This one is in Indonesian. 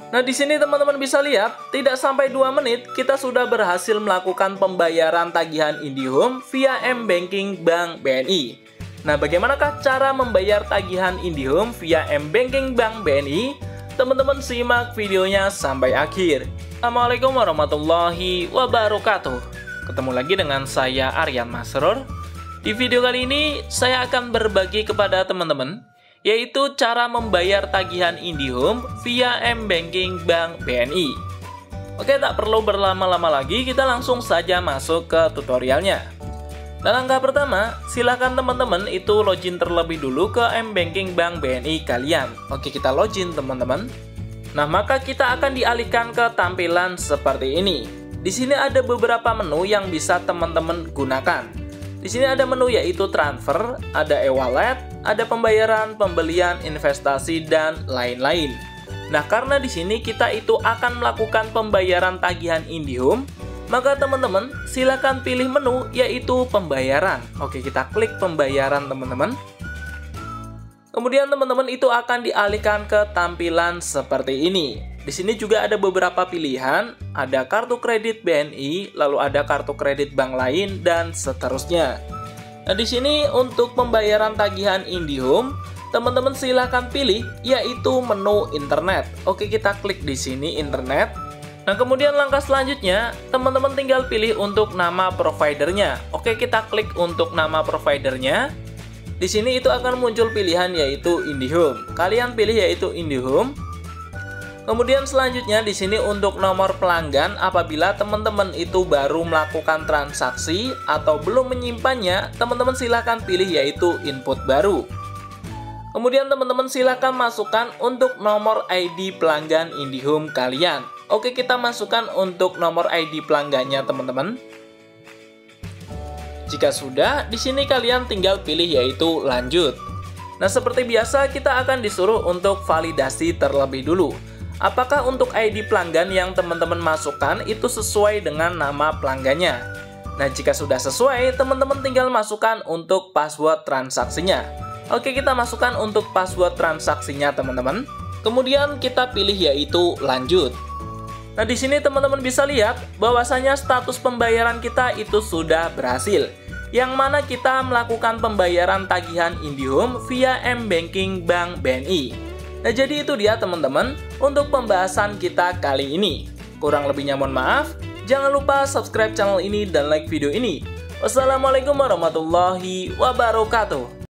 Nah, di sini teman-teman bisa lihat, tidak sampai 2 menit kita sudah berhasil melakukan pembayaran tagihan IndiHome via M-Banking Bank BNI. Nah, bagaimanakah cara membayar tagihan IndiHome via M-Banking Bank BNI? Teman-teman simak videonya sampai akhir. Assalamualaikum warahmatullahi wabarakatuh. Ketemu lagi dengan saya Aryan Masrur. Di video kali ini saya akan berbagi kepada teman-teman yaitu cara membayar tagihan IndiHome via M-Banking Bank BNI. Oke, tak perlu berlama-lama lagi, kita langsung saja masuk ke tutorialnya. Nah, langkah pertama, silakan teman-teman itu login terlebih dulu ke M-Banking Bank BNI kalian. Oke, kita login teman-teman. Nah, maka kita akan dialihkan ke tampilan seperti ini. Di sini ada beberapa menu yang bisa teman-teman gunakan. Di sini ada menu yaitu transfer, ada e-wallet, ada pembayaran, pembelian, investasi, dan lain-lain. Nah, karena di sini kita itu akan melakukan pembayaran tagihan IndiHome, maka teman-teman silakan pilih menu yaitu pembayaran. Oke, kita klik pembayaran teman-teman. Kemudian teman-teman itu akan dialihkan ke tampilan seperti ini. Di sini juga ada beberapa pilihan, ada kartu kredit BNI, lalu ada kartu kredit bank lain, dan seterusnya. Nah, di sini untuk pembayaran tagihan IndiHome, teman-teman silahkan pilih yaitu menu internet. Oke, kita klik di sini internet. Nah, kemudian langkah selanjutnya, teman-teman tinggal pilih untuk nama providernya. Oke, kita klik untuk nama providernya. Di sini itu akan muncul pilihan yaitu IndiHome. Kalian pilih yaitu IndiHome. Kemudian selanjutnya di sini untuk nomor pelanggan, apabila teman-teman itu baru melakukan transaksi atau belum menyimpannya, teman-teman silahkan pilih yaitu input baru. Kemudian teman-teman silahkan masukkan untuk nomor ID pelanggan IndiHome kalian. Oke, kita masukkan untuk nomor ID pelanggannya teman-teman. Jika sudah, di sini kalian tinggal pilih yaitu lanjut. Nah, seperti biasa kita akan disuruh untuk validasi terlebih dulu. Apakah untuk ID pelanggan yang teman-teman masukkan itu sesuai dengan nama pelanggannya? Nah, jika sudah sesuai, teman-teman tinggal masukkan untuk password transaksinya. Oke, kita masukkan untuk password transaksinya, teman-teman. Kemudian kita pilih yaitu lanjut. Nah, di sini teman-teman bisa lihat bahwasanya status pembayaran kita itu sudah berhasil. Yang mana kita melakukan pembayaran tagihan IndiHome via M-Banking Bank BNI. Nah, jadi itu dia teman-teman untuk pembahasan kita kali ini. Kurang lebihnya mohon maaf. Jangan lupa subscribe channel ini dan like video ini. Wassalamualaikum warahmatullahi wabarakatuh.